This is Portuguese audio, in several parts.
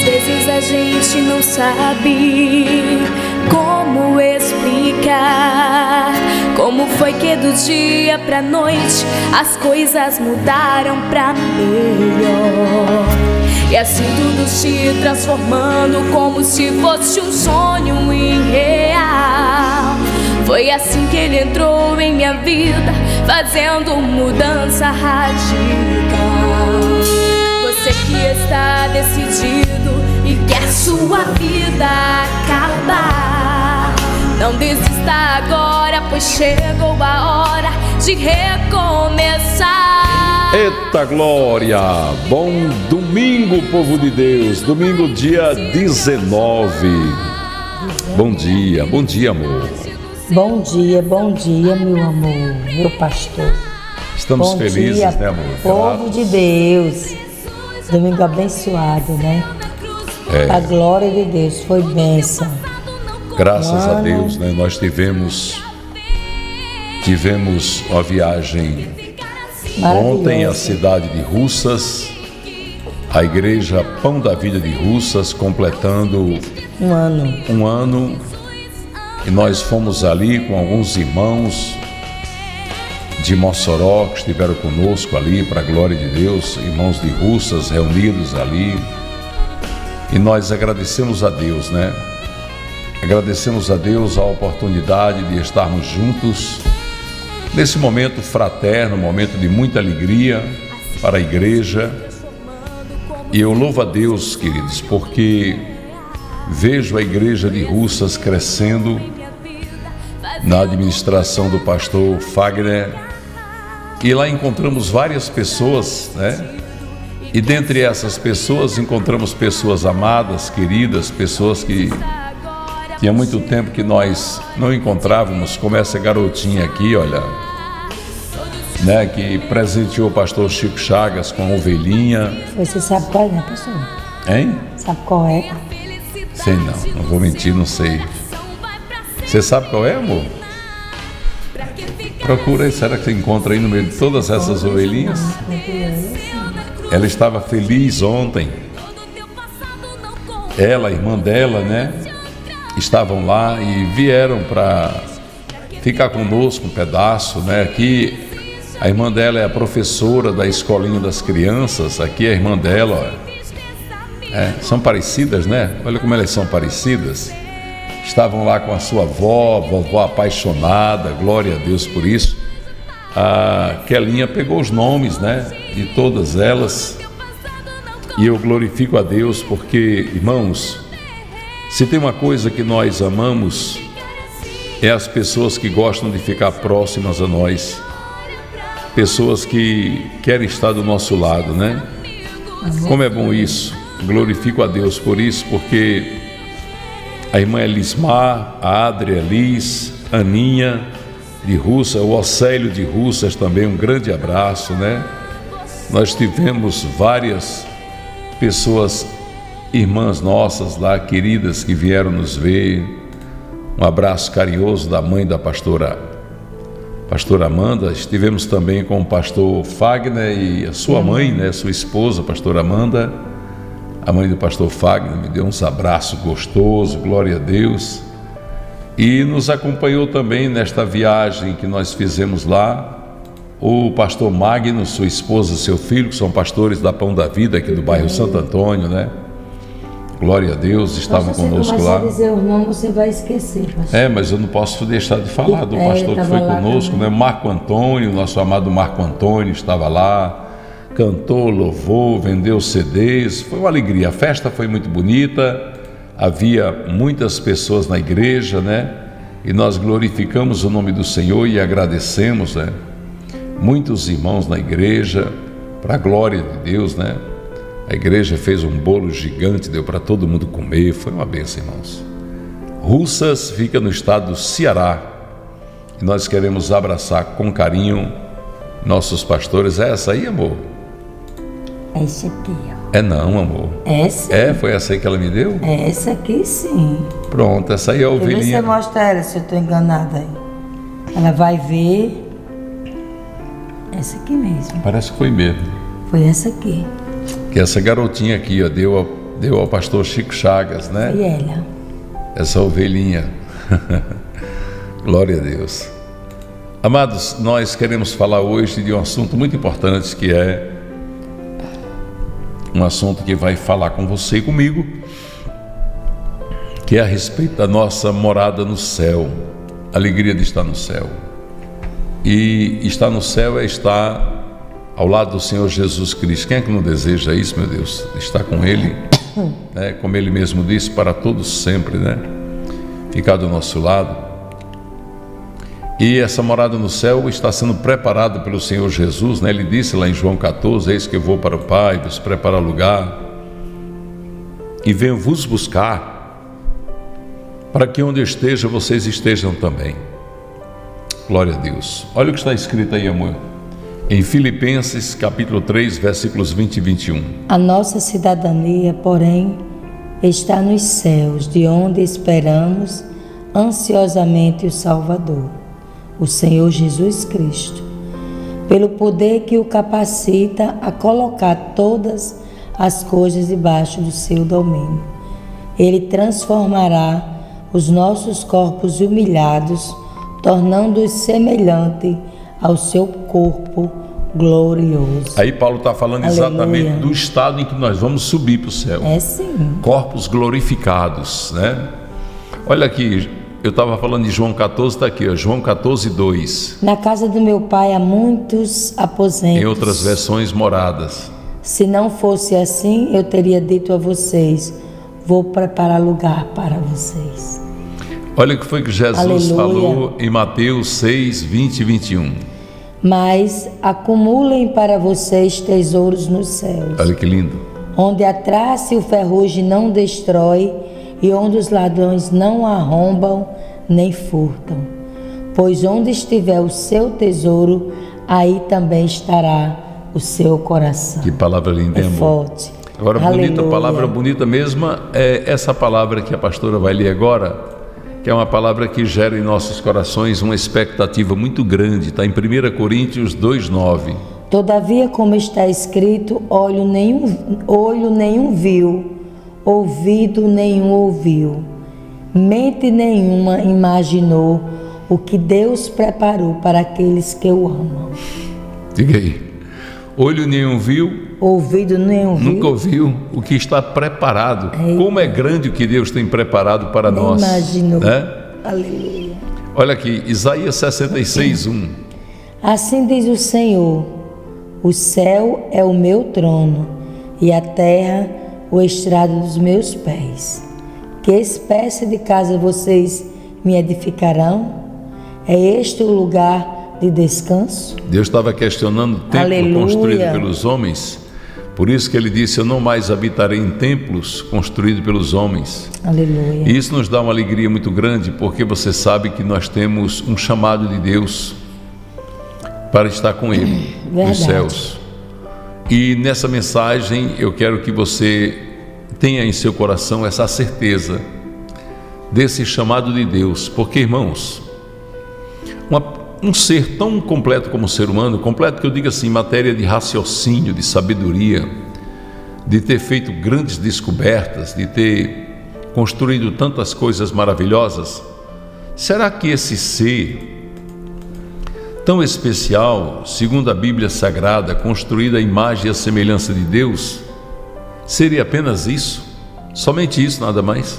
vezes a gente não sabe como explicar como foi que do dia pra noite as coisas mudaram pra melhor. E assim tudo se transformando como se fosse um sonho irreal. Foi assim que ele entrou em minha vida, fazendo mudança radical. Você que está decidido e quer sua vida acabar, não desista agora, pois chegou a hora de recomeçar. Eita glória! Bom domingo, povo de Deus. Domingo, dia 19. Bom dia, amor. Bom dia, meu amor, meu pastor. Estamos bom felizes, dia, né, amor? Povo de Deus. Domingo abençoado, né? A glória de Deus, foi bênção. Graças a Deus, né? Nós tivemos uma viagem ontem à cidade de Russas, a igreja Pão da Vida de Russas, completando um ano, e nós fomos ali com alguns irmãos de Mossoró que estiveram conosco ali, para a glória de Deus, irmãos de Russas reunidos ali, e nós agradecemos a Deus, né? Agradecemos a Deus a oportunidade de estarmos juntos nesse momento fraterno, momento de muita alegria para a igreja. E eu louvo a Deus, queridos, porque vejo a igreja de Russas crescendo na administração do pastor Fagner, e lá encontramos várias pessoas, né? E dentre essas pessoas encontramos pessoas amadas, queridas, pessoas que tinha muito tempo que nós não encontrávamos, como essa garotinha aqui, olha, né, que presenteou o pastor Chico Chagas com a ovelhinha. Você sabe qual é, né, pastor? Hein? Sabe qual é? Sei não vou mentir, não sei. Você sabe qual é, amor? Procura aí, será que você encontra aí no meio de todas essas ovelhinhas? Ela estava feliz ontem. Ela, a irmã dela, né? Estavam lá e vieram para ficar conosco um pedaço, né? Aqui a irmã dela é a professora da escolinha das crianças. Aqui é a irmã dela, ó. São parecidas, né? Olha como elas são parecidas. Estavam lá com a sua avó, vovó apaixonada, glória a Deus por isso. A Kelinha pegou os nomes, né, de todas elas, e eu glorifico a Deus porque, irmãos, se tem uma coisa que nós amamos, é as pessoas que gostam de ficar próximas a nós, pessoas que querem estar do nosso lado, né? Como é bom isso. Glorifico a Deus por isso, porque a irmã Elismar, a Adria Liz, Aninha de Russas, o Océlio de Russas também, um grande abraço, né? Nós tivemos várias pessoas, irmãs nossas lá, queridas, que vieram nos ver. Um abraço carinhoso da mãe da pastora Amanda. Estivemos também com o pastor Fagner e a sua mãe, né, sua esposa, a pastora Amanda. A mãe do pastor Fagner me deu uns abraços gostosos, glória a Deus. E nos acompanhou também nesta viagem que nós fizemos lá o pastor Magno, sua esposa, seu filho, que são pastores da Pão da Vida aqui do bairro Santo Antônio, né? Glória a Deus, estavam conosco lá. Se dizer o nome, você vai esquecer, pastor. Mas eu não posso deixar de falar do pastor que foi conosco, né? Marco Antônio, nosso amado Marco Antônio estava lá, cantou, louvou, vendeu CDs, foi uma alegria. A festa foi muito bonita, havia muitas pessoas na igreja, né? E nós glorificamos o nome do Senhor e agradecemos, né? Muitos irmãos na igreja, para a glória de Deus, né? A igreja fez um bolo gigante, deu para todo mundo comer, foi uma bênção, irmãos. Russas fica no estado do Ceará, e nós queremos abraçar com carinho nossos pastores. É essa aí, amor? Essa aqui, ó. Não, amor. Essa? Foi essa aí que ela me deu? Essa aqui, sim. Pronto, essa aí é a ovelhinha. Deixa eu mostrar ela, se eu estou enganada aí. Ela vai ver. Essa aqui mesmo. Parece que foi mesmo. Foi essa aqui. Que essa garotinha aqui, ó, deu ao pastor Chico Chagas, né? E ela. Essa ovelhinha. Glória a Deus. Amados, nós queremos falar hoje de um assunto muito importante, que é um assunto que vai falar com você e comigo, que é a respeito da nossa morada no céu, a alegria de estar no céu. E estar no céu é estar ao lado do Senhor Jesus Cristo. Quem é que não deseja isso, meu Deus? Estar com Ele, né? Como Ele mesmo disse, para todos sempre, né? Ficar do nosso lado. E essa morada no céu está sendo preparada pelo Senhor Jesus, né? Ele disse lá em João 14, eis que eu vou para o Pai, vos preparar lugar, e venho vos buscar, para que onde eu esteja, vocês estejam também. Glória a Deus. Olha o que está escrito aí, amor, em Filipenses capítulo 3, versículos 20 e 21. A nossa cidadania, porém, está nos céus, de onde esperamos ansiosamente o Salvador, o Senhor Jesus Cristo, pelo poder que o capacita a colocar todas as coisas debaixo do seu domínio. Ele transformará os nossos corpos humilhados, tornando-os semelhante ao seu corpo glorioso. Aí Paulo está falando exatamente do estado em que nós vamos subir para o céu. É sim. Corpos glorificados, né? Olha aqui, eu estava falando de João 14, está aqui, ó, João 14, 2. Na casa do meu pai há muitos aposentos. Em outras versões, moradas. Se não fosse assim, eu teria dito a vocês, vou preparar lugar para vocês. Olha o que foi que Jesus falou em Mateus 6, 20 e 21. Mas acumulem para vocês tesouros nos céus. Olha que lindo. Onde a traça e o ferrugem não destrói, e onde os ladrões não arrombam nem furtam. Pois onde estiver o seu tesouro, aí também estará o seu coração. Que palavra linda, é amor. Forte. Agora, bonita, palavra bonita mesma é essa palavra que a pastora vai ler agora, que é uma palavra que gera em nossos corações uma expectativa muito grande. Está em 1 Coríntios 2, 9. Todavia, como está escrito, olho nenhum viu, ouvido nenhum ouviu, mente nenhuma imaginou o que Deus preparou para aqueles que o amam. Diga aí. Olho nenhum viu, ouvido nenhum viu, nunca ouviu o que está preparado. Como é grande o que Deus tem preparado para nós. Imaginou. Né? Aleluia. Olha aqui, Isaías 66, 1. Assim diz o Senhor: o céu é o meu trono e a terra o estrado dos meus pés. Que espécie de casa vocês me edificarão? É este o lugar de descanso? Deus estava questionando o templo construído pelos homens. Por isso que ele disse, eu não mais habitarei em templos construídos pelos homens. Aleluia. E isso nos dá uma alegria muito grande, porque você sabe que nós temos um chamado de Deus para estar com Ele nos céus. E nessa mensagem eu quero que você tenha em seu coração essa certeza desse chamado de Deus, porque, irmãos, um ser tão completo como o ser humano, completo que eu digo assim, em matéria de raciocínio, de sabedoria, de ter feito grandes descobertas, de ter construído tantas coisas maravilhosas, será que esse ser tão especial, segundo a Bíblia Sagrada, construída à imagem e à semelhança de Deus, seria apenas isso? Somente isso, nada mais?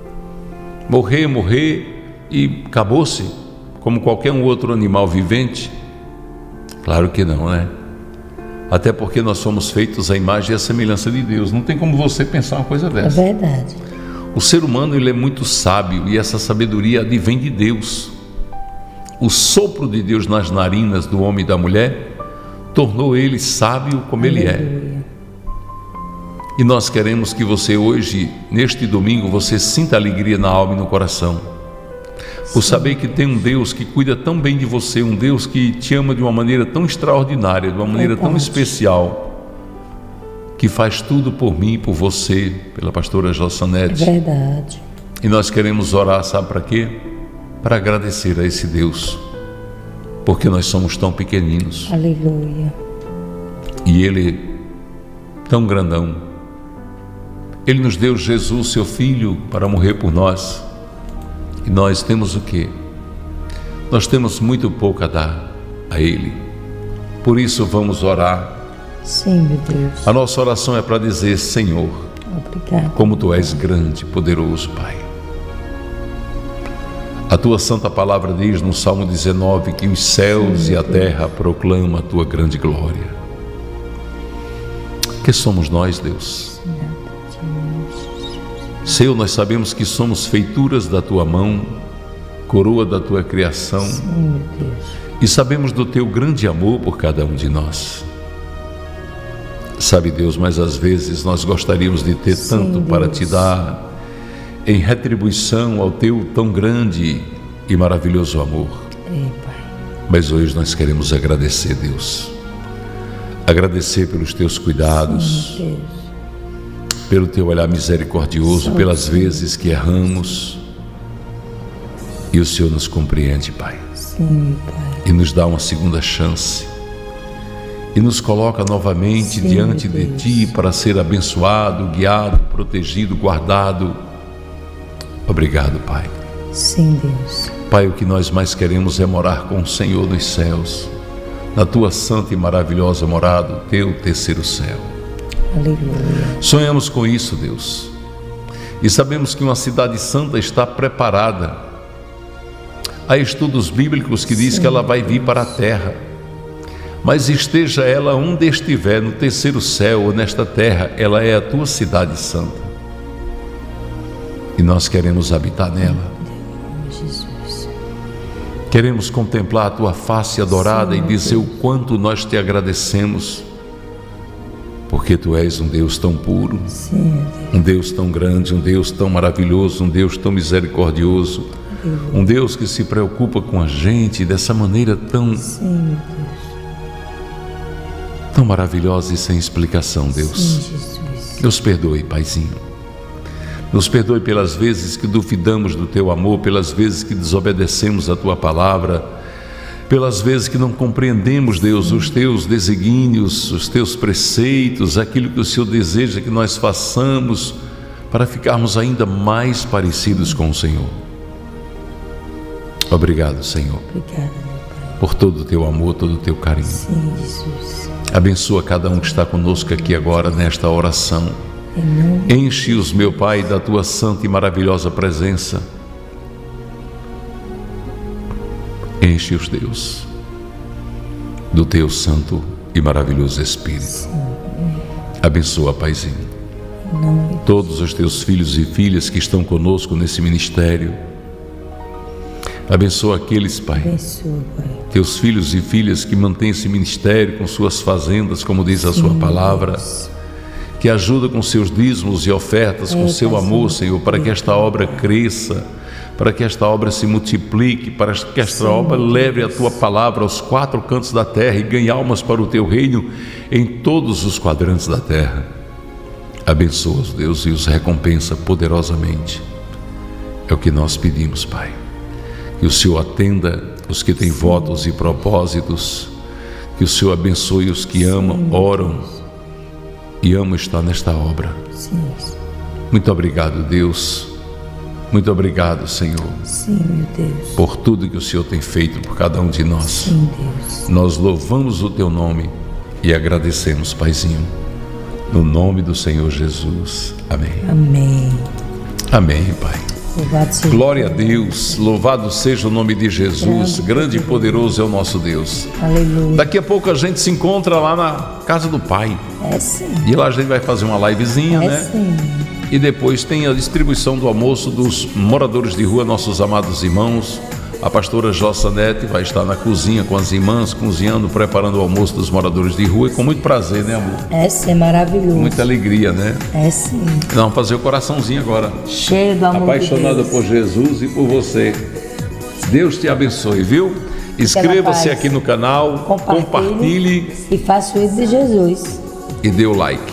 Morrer e acabou-se, como qualquer um outro animal vivente? Claro que não, né? Até porque nós somos feitos à imagem e à semelhança de Deus. Não tem como você pensar uma coisa dessa. É verdade. O ser humano, ele é muito sábio, e essa sabedoria advém de Deus. O sopro de Deus nas narinas do homem e da mulher tornou ele sábio como ele é. E nós queremos que você hoje, neste domingo, você sinta alegria na alma e no coração, por saber que tem um Deus que cuida tão bem de você, um Deus que te ama de uma maneira tão extraordinária, de uma maneira tão especial, que faz tudo por mim e por você, pela pastora Jossanete. É verdade. E nós queremos orar, sabe para quê? Para agradecer a esse Deus, porque nós somos tão pequeninos. Aleluia. E Ele tão grandão. Ele nos deu Jesus, seu Filho, para morrer por nós. E nós temos o quê? Nós temos muito pouco a dar a Ele. Por isso vamos orar. Sim, meu Deus. A nossa oração é para dizer: Senhor, Obrigada. como Tu és grande, poderoso, Pai. A Tua santa palavra diz no Salmo 19 que os céus e a terra proclamam a Tua grande glória. Que somos nós, Deus? Senhor, nós sabemos que somos feituras da Tua mão, coroa da Tua criação. Sim, meu Deus. E sabemos do Teu grande amor por cada um de nós. Sabe, Deus, mas às vezes nós gostaríamos de ter tanto para Te dar em retribuição ao Teu tão grande e maravilhoso amor. Pai. Mas hoje nós queremos agradecer, Deus. Agradecer pelos Teus cuidados, Sim, Deus. pelo Teu olhar misericordioso, pelas vezes que erramos. E o Senhor nos compreende, Pai. Sim, Pai. E nos dá uma segunda chance. E nos coloca novamente Sim, diante de Deus. Ti para ser abençoado, guiado, protegido, guardado. Obrigado, Pai. Sim, Deus. Pai, o que nós mais queremos é morar com o Senhor nos céus, na Tua santa e maravilhosa morada, o Teu terceiro céu. Aleluia. Sonhamos com isso, Deus. E sabemos que uma cidade santa está preparada. Há estudos bíblicos que diz que ela vai vir para a terra. Mas esteja ela onde estiver, no terceiro céu ou nesta terra, ela é a Tua cidade santa. E nós queremos habitar nela. Jesus. Queremos contemplar a Tua face adorada e dizer o quanto nós Te agradecemos. Porque Tu és um Deus tão puro, Sim, um Deus tão grande, um Deus tão maravilhoso, um Deus tão misericordioso, um Deus que se preocupa com a gente dessa maneira tão maravilhosa e sem explicação, Deus. Sim, Jesus. Nos perdoe, Paizinho. Nos perdoe pelas vezes que duvidamos do Teu amor, pelas vezes que desobedecemos a Tua palavra, pelas vezes que não compreendemos, Deus, os Teus desígnios, os Teus preceitos, aquilo que o Senhor deseja que nós façamos para ficarmos ainda mais parecidos com o Senhor. Obrigado, Senhor, Obrigada, meu Pai. por todo o Teu amor, todo o Teu carinho. Sim, Jesus. Abençoa cada um que está conosco aqui agora nesta oração. Em nome Enche-os, meu Pai, da Tua santa e maravilhosa presença. Enche-os, Deus, do Teu santo e maravilhoso Espírito. Abençoa, Paizinho, em nome todos os Teus filhos e filhas que estão conosco nesse ministério. Abençoa aqueles, Pai, abençoa, Pai. Teus filhos e filhas que mantêm esse ministério com suas fazendas, como diz a Sua palavra, que ajuda com seus dízimos e ofertas, com seu amor, Senhor, para que esta obra cresça, para que esta obra se multiplique, para que esta obra leve a Tua palavra aos quatro cantos da terra e ganhe almas para o Teu reino em todos os quadrantes da terra. Abençoa-os, Deus, e os recompensa poderosamente. É o que nós pedimos, Pai. Que o Senhor atenda os que têm votos e propósitos, que o Senhor abençoe os que amam, oram e amam estar nesta obra. Sim, Muito obrigado, Deus. Muito obrigado, Senhor, sim, meu Deus. por tudo que o Senhor tem feito por cada um de nós. Sim, Deus. Nós louvamos o Teu nome e agradecemos, Paizinho, no nome do Senhor Jesus. Amém. Amém. Amém, Pai. Louvado seja Glória a Deus, louvado seja o nome de Jesus, grande e poderoso é o nosso Deus. Aleluia. Daqui a pouco a gente se encontra lá na casa do Pai. É sim. E lá a gente vai fazer uma livezinha, É né? sim. E depois tem a distribuição do almoço dos moradores de rua, nossos amados irmãos. A pastora Jossanete vai estar na cozinha com as irmãs, cozinhando, preparando o almoço dos moradores de rua. E com muito prazer, né, amor? É sim, maravilhoso. Muita alegria, né? É sim. Vamos fazer o coraçãozinho agora. Cheio do amor Apaixonada de Deus. por Jesus e por você. Deus te abençoe, viu? Inscreva-se aqui no canal, compartilhe e faça o ídolo de Jesus. e dê o like.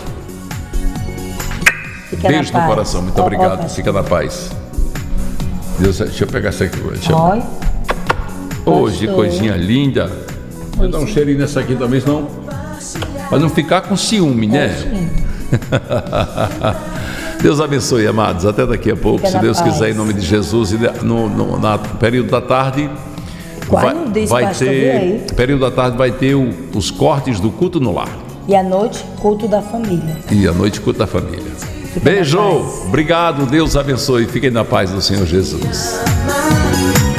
Fica Beijo na no paz. coração, muito Ó, obrigado. ó, Fica na paz. Deus, deixa eu pegar essa aqui. Deixa eu... Olha. Hoje, Gostou. coisinha linda. Vou dar um cheirinho nessa aqui também, senão... Pra não ficar com ciúme, né? Deus abençoe, amados. Até daqui a pouco, se Deus quiser, em nome de Jesus. E no período da tarde período da tarde vai ter os cortes do culto no lar. E à noite, culto da família. Beijo, obrigado, Deus abençoe. Fiquem na paz do Senhor Jesus.